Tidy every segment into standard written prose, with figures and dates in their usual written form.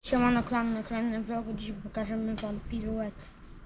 Siemano klan, na kolejnym vlogu dziś pokażemy wam piruet.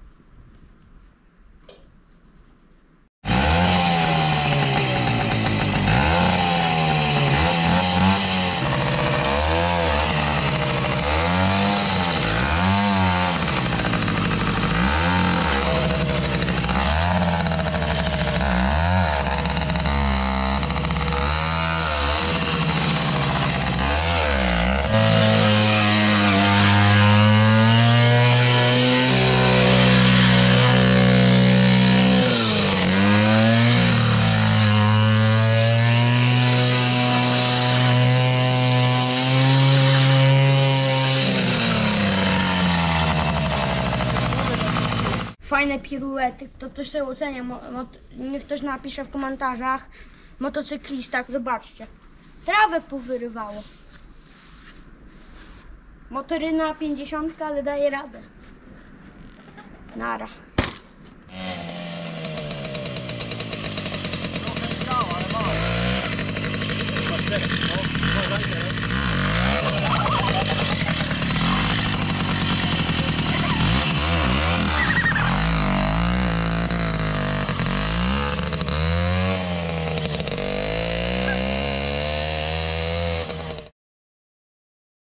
Fajne piruety, kto też sobie ocenia, niech ktoś napisze w komentarzach. Motocyklista, zobaczcie, trawę powyrywało. Motoryna 50, ale daje radę. Nara.